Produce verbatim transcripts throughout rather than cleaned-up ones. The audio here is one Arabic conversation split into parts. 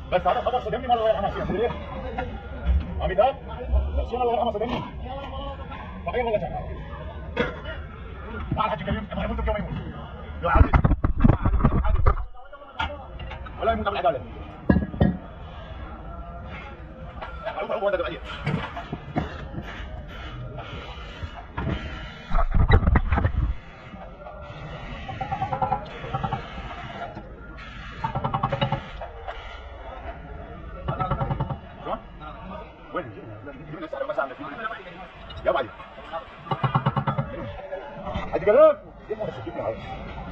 بس هذا خبر صدمني مره غير حماسي تدري ليه؟ عميدات بس يلا غير حماسي صدمني فقير ولا جاي تعال حكي كريم انا يموت يوم يموت يا عزيز ولا يموت بالعداله هو هو ده بعدين يا بعدين هدي كلام ايه ما تسكتني عليه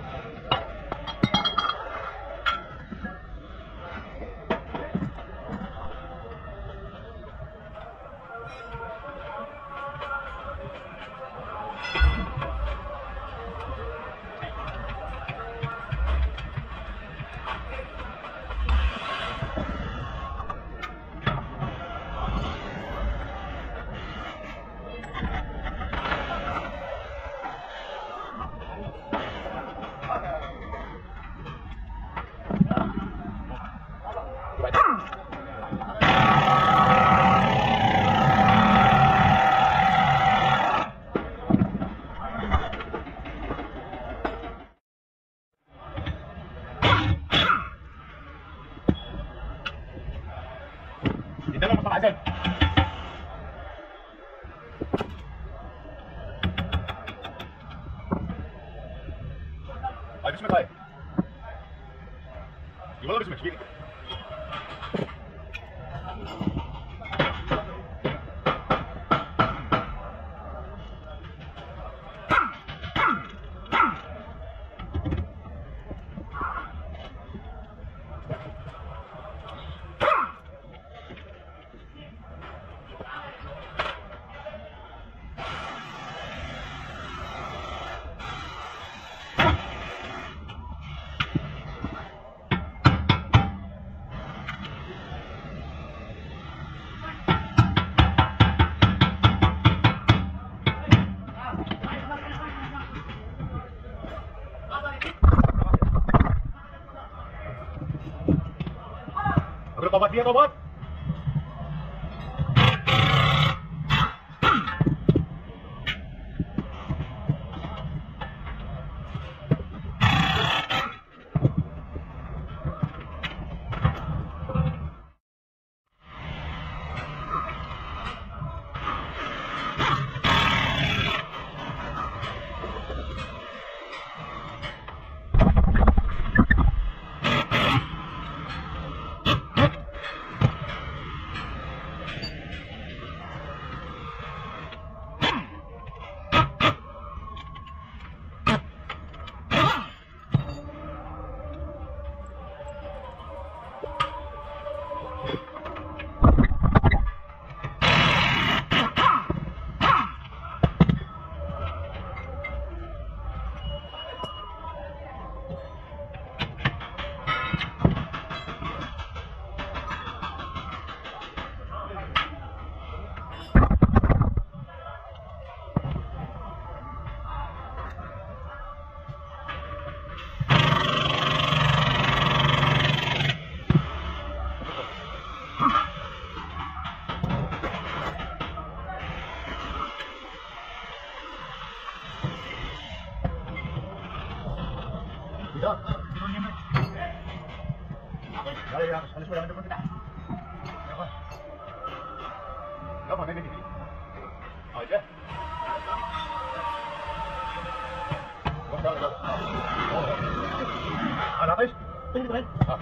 ده لما طلع عزل هاي بسمك هاي والله بسمك فيني اضرب طابات فيها طابات يلا يلا خلي شويه عندك فتح يلا يلا نبي نبي اه جه يلا يلا انا عايش تيجي وين اه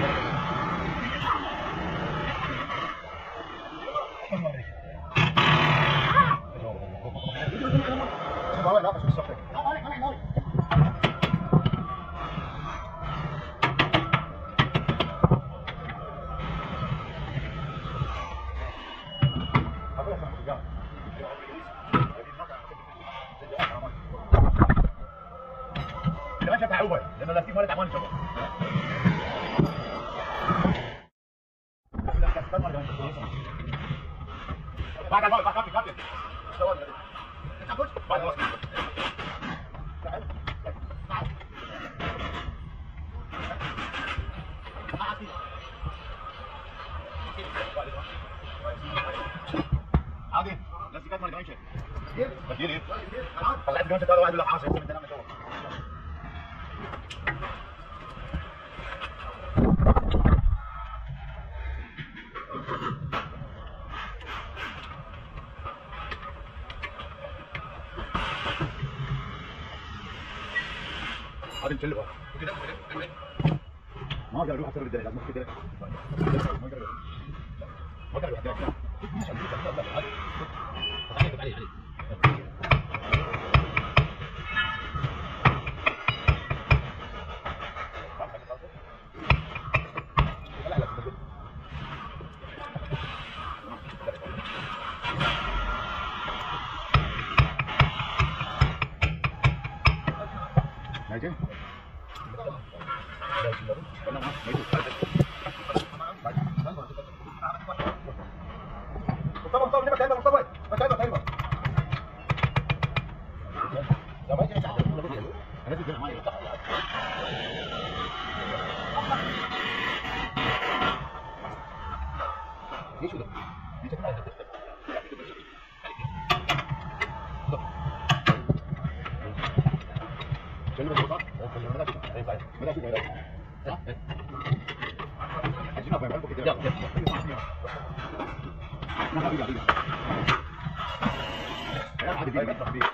والله لا بس الصفر لما شفت عوبي لانه لا في مره تعبان شباب بعد الموت بعد كافي كافي بعد الوقت عادي لاستيكات مال جرانشة بديلي طلعت جرانشة هذا واحد ولا حاصل من دنا مشوه هذه مشلبة ما اقدر اروح اكثر من الدرجة لازم كده ما اقدر ما اقدر اروح الدرجة علي علي ماشي مصطفى مصطفى ليه مكانك مصطفى مكانك ايوه يا ما يجي انا بدي معي ايش ده دي تكفى شنو بدك صح ولا بدك اي صحيح بدك بدك صح عايزين نبقى نعمل كده ما حبيبي حبيبي يا حبيبي حبيبي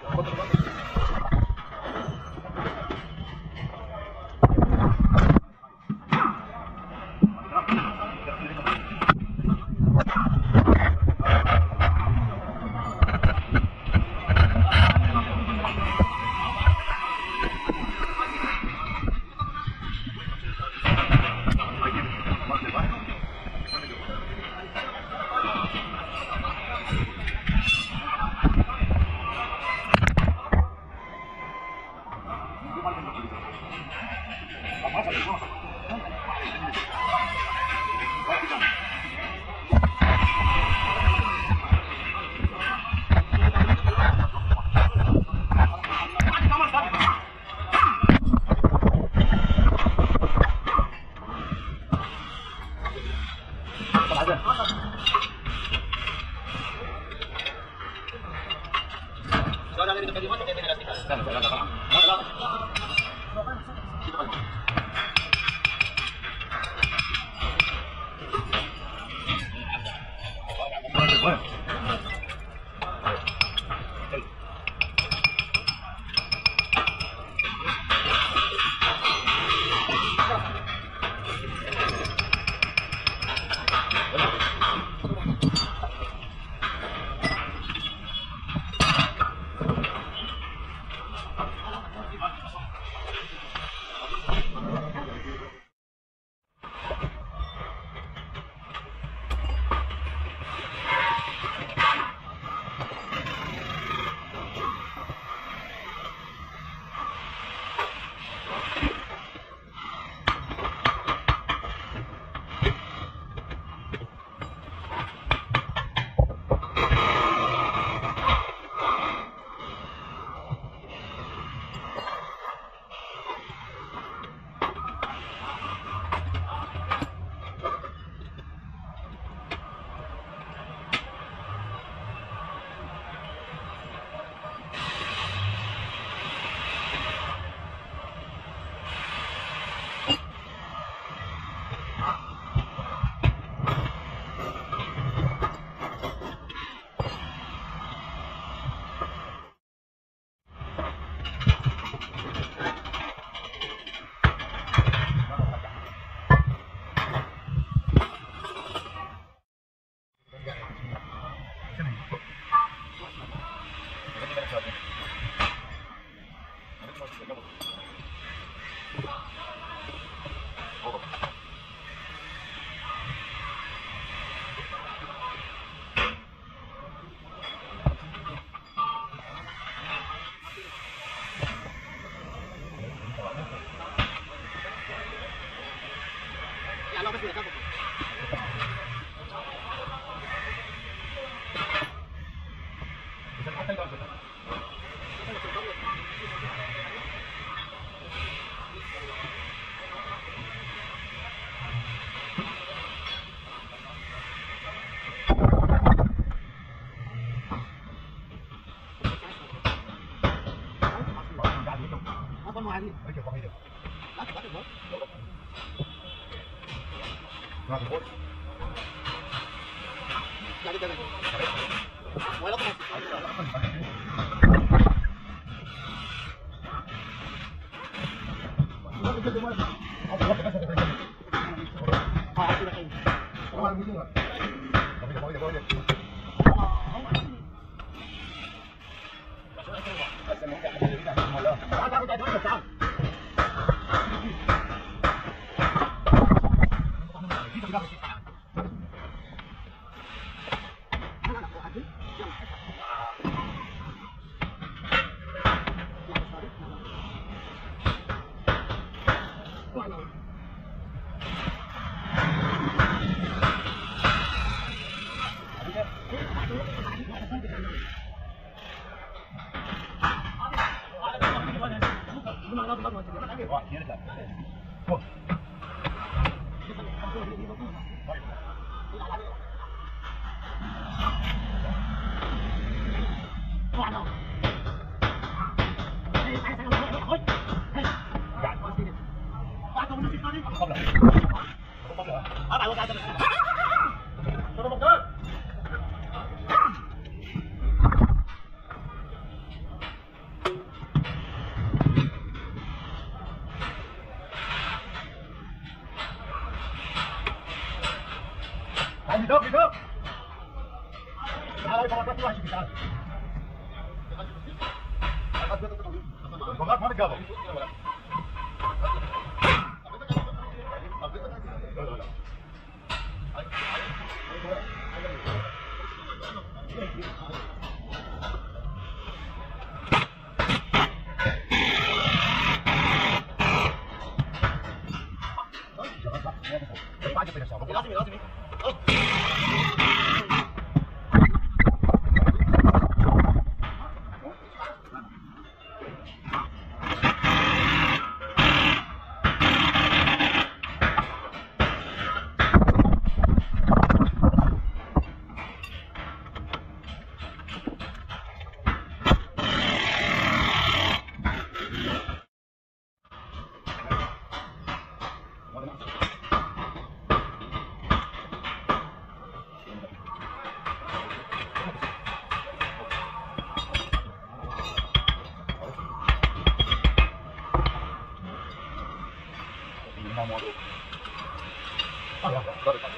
بدق بدق تعال يا بابا واحد تعال البغاء ما نتقابل لازم لازم Ah, ja, warte, warte.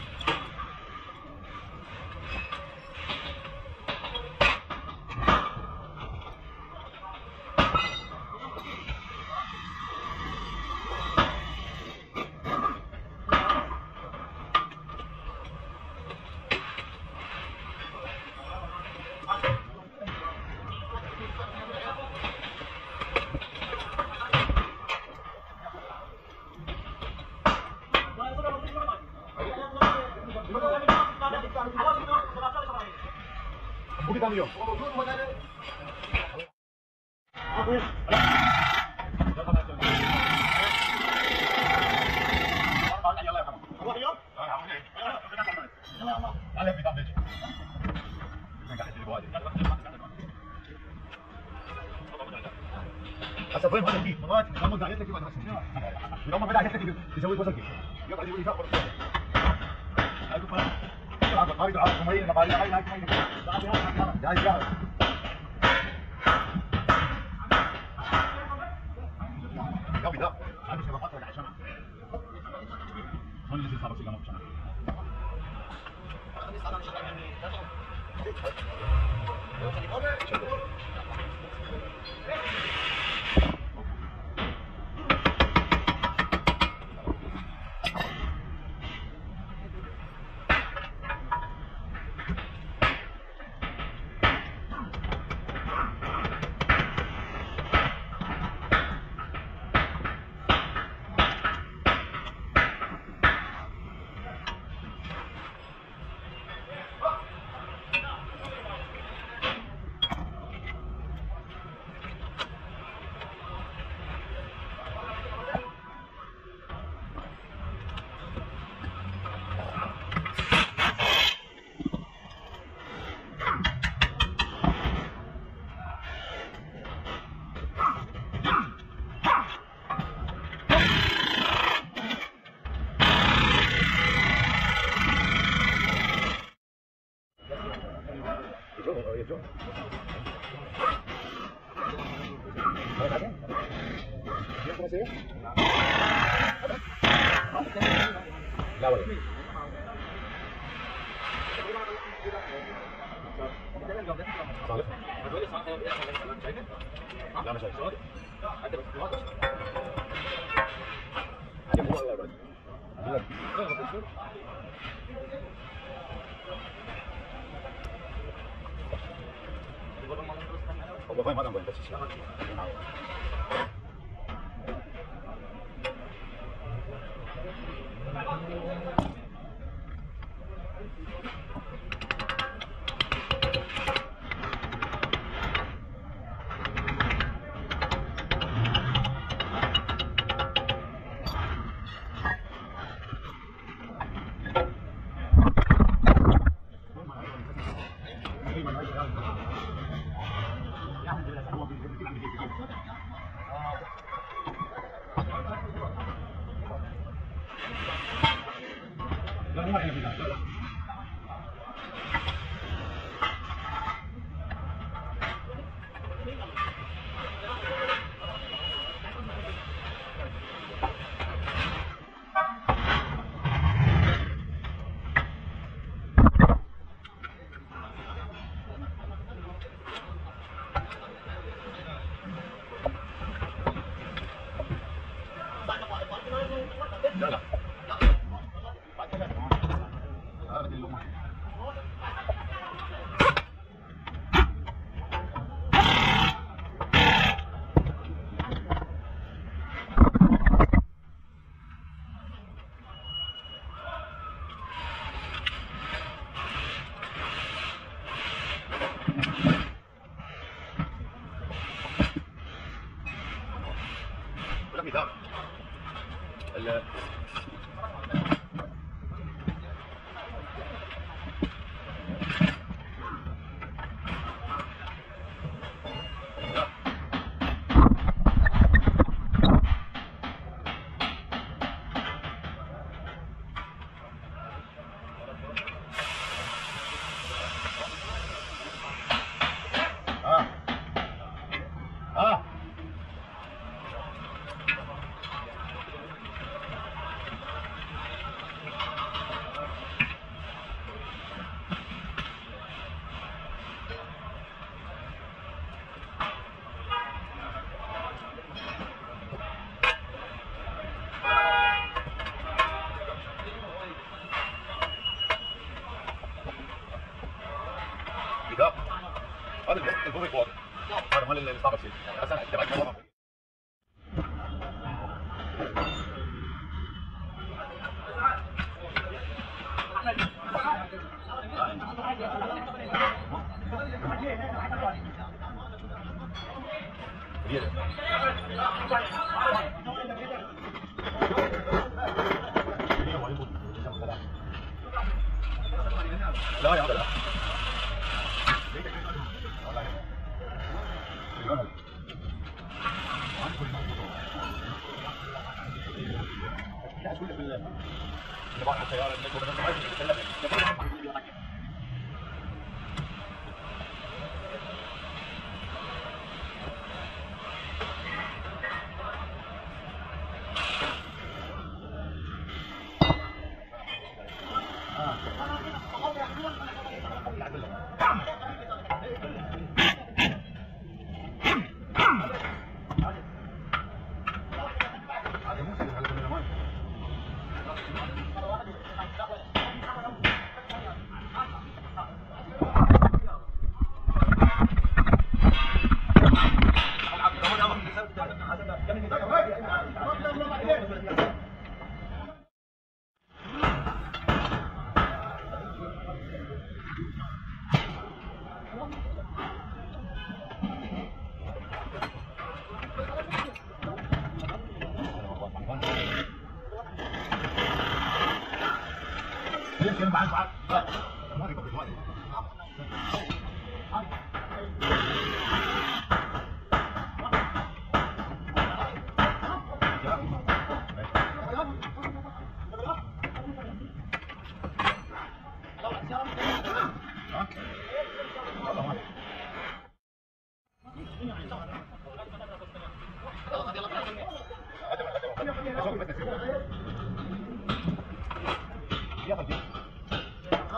Budi kami yo. Aku ya. Hasta fue más aquí, mamá, vamos a ir aquí cuando se vamos a ver a gente que se vuelve cosas aquí. Yo para ir a por algo para algo para algo como ir a la pared, ahí ahí ya ya ya vida هذه شبكات ولا عشان هون اللي صار في جنب عشان لا والله لا مش عارف هو فاهم هذا بس لا لا بعد كده هذا اللقمه ولا مثال ال اه اه كده هذا الفوق فوق هذا مال اللي صار شيء بس انا تبعت مره لا يا هذا لا يمكن بعد بعد ما يكون شوي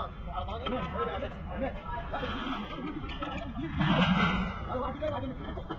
يا